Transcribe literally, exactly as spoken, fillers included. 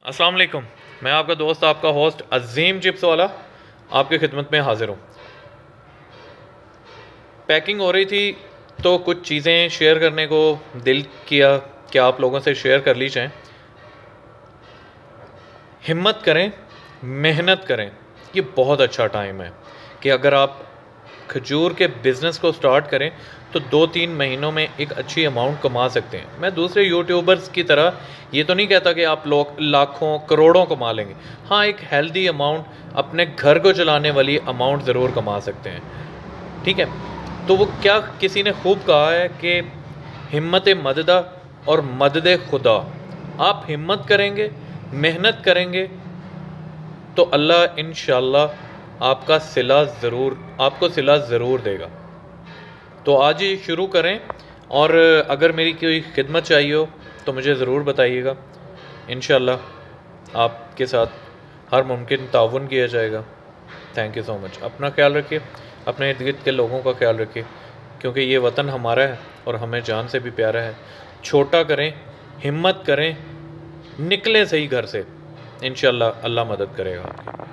अस्सलाम वालेकुम। मैं आपका दोस्त आपका होस्ट अजीम चिप्स वाला आपकी खिदमत में हाज़िर हूँ। पैकिंग हो रही थी तो कुछ चीज़ें शेयर करने को दिल किया कि आप लोगों से शेयर कर ली जाएँ। हिम्मत करें, मेहनत करें। ये बहुत अच्छा टाइम है कि अगर आप खजूर के बिज़नेस को स्टार्ट करें तो दो तीन महीनों में एक अच्छी अमाउंट कमा सकते हैं। मैं दूसरे यूट्यूबर्स की तरह ये तो नहीं कहता कि आप लोग लाखों करोड़ों कमा लेंगे। हाँ, एक हेल्दी अमाउंट, अपने घर को चलाने वाली अमाउंट ज़रूर कमा सकते हैं। ठीक है, तो वो क्या किसी ने खूब कहा है कि हिम्मत मददा और मदद खुदा। आप हिम्मत करेंगे, मेहनत करेंगे तो अल्लाह इंशाअल्लाह आपका सिला ज़रूर आपको सिला ज़रूर देगा। तो आज ही शुरू करें, और अगर मेरी कोई खिदमत चाहिए हो तो मुझे ज़रूर बताइएगा। इंशाअल्लाह आपके साथ हर मुमकिन ताउन किया जाएगा। Thank you so much. अपना ख्याल रखिए, अपने इर्द गिर्द के लोगों का ख्याल रखिए, क्योंकि ये वतन हमारा है और हमें जान से भी प्यारा है। छोटा करें, हिम्मत करें, निकलें सही घर से। इंशाअल्लाह अल्लाह मदद करेगा आपकी।